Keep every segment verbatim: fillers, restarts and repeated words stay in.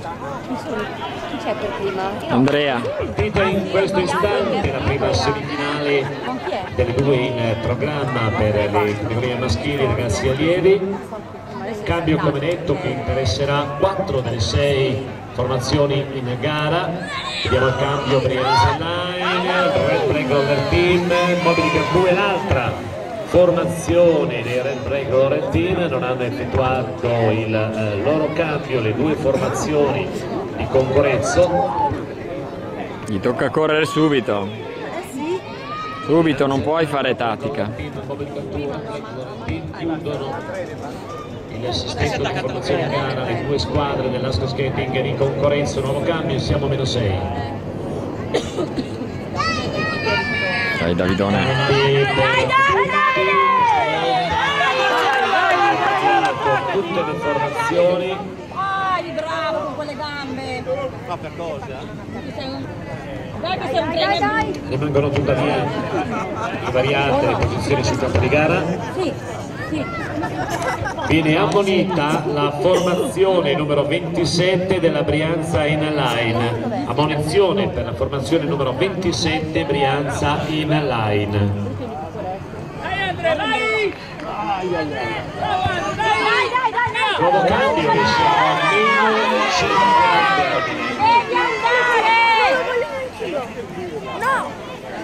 Chi c'è per prima? Andrea. Partita in questo istante, la prima semifinale delle due in programma per le categorie maschili, ragazzi allievi. Cambio, come detto, che interesserà quattro delle sei formazioni in gara. Vediamo il cambio Brianza Line, Red Break Roller Team, Mobili Cantù e l'altra formazione dei Red Break Roller Team non hanno effettuato il eh, loro cambio, le due formazioni di concorrenza. Gli tocca correre subito. Subito, non puoi fare tattica. Chiudono il sistema di formazione in gara le due squadre dell'Asco Skating di concorrenza. Nuovo cambio, siamo a meno sei. Dai Davidone. Dai, tutte le formazioni. Vai, bravo con quelle gambe. Ma per cosa? Dai che sei un premio. Rimangono tuttavia invariate le posizioni sul campo di gara. Sì, sì. Viene ammonita la formazione numero ventisette della Brianza in line. Ammonizione per la formazione numero ventisette Brianza in line. Dai Andrea, dai! Dai, dai, dai! Nuovo cambio che siamo a meno cinquanta. Devi andare! No!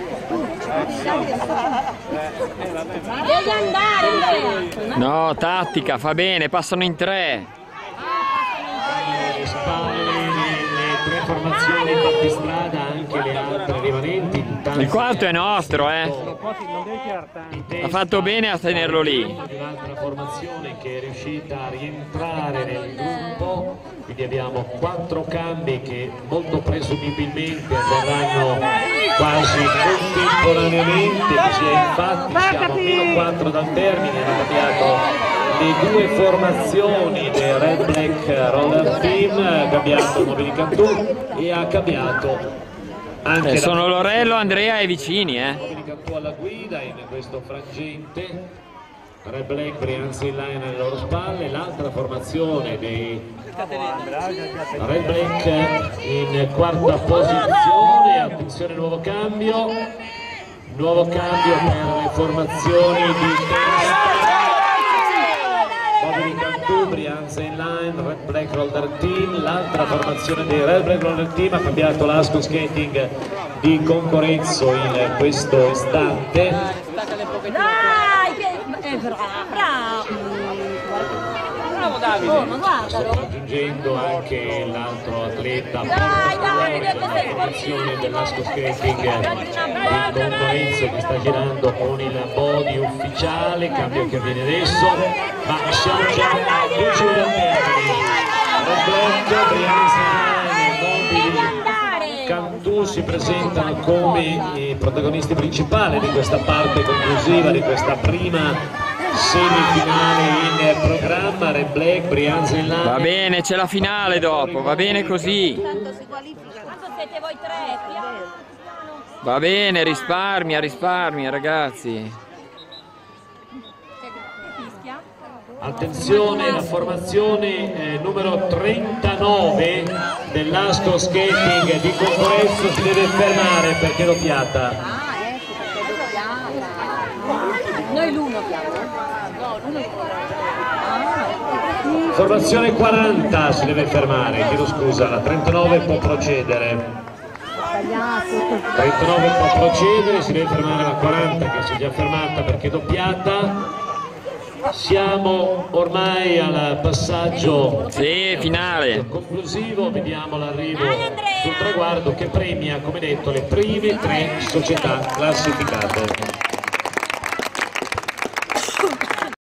Devi andare, Andrea! No, tattica, fa bene, passano in tre. Alle spalle le tre formazioni in battistrada, anche le altre rimanenti. Il quarto è nostro, eh. Ha fatto bene a tenerlo lì. Un'altra formazione che è riuscita a rientrare nel gruppo, quindi abbiamo quattro cambi che molto presumibilmente avverranno quasi contemporaneamente, così è. Infatti siamo a meno quattro dal termine, hanno cambiato le due formazioni del Red Black Roller Team, ha cambiato Mobili Cantù e ha cambiato anche Eh, sono la... Lorello, Andrea e vicini, eh. Mobili Cantù alla guida in questo frangente, Red Black, Brianza in line alle loro spalle, l'altra formazione dei Red Black in quarta posizione. Attenzione, nuovo cambio, nuovo cambio per le formazioni di testa. Mobili Cantù, Brianza in line, Red Black Roller Team, l'altra formazione dei Red Black Roller Team ha cambiato l'Asco Skating di concorrenza in questo istante. Dai, che... Eh, bravo! Bravo Davide! Oh, ma guardalo! Sto raggiungendo anche l'altro atleta Dai, dai, che sei formazione dell'Asco Skating in concorrenza che sta girando con il body ufficiale, cambio che avviene adesso, ma siamo già a luce del termine. Red Black, Brianza, Mobili Cantù si presentano come i protagonisti principali di questa parte conclusiva, di questa prima semifinale in programma. Red Black, Brianza in line. Va bene, c'è la finale dopo, va bene così. Tanto si qualifica. Tanto siete voi tre, piano. Va bene, risparmia, risparmia, ragazzi. Attenzione, la formazione eh, numero trentanove dell'Asco Skating di concorrenza si deve fermare perché lo piata. Ah, ecco perché lo piano. Noi l'uno piano. No, l'uno piano. Formazione quaranta si deve fermare, chiedo scusa, la trentanove può procedere. trentanove può procedere, si deve fermare la quaranta che si è già fermata perché doppiata. Siamo ormai al passaggio Sì, finale. conclusivo, vediamo l'arrivo sul traguardo che premia, come detto, le prime tre società classificate.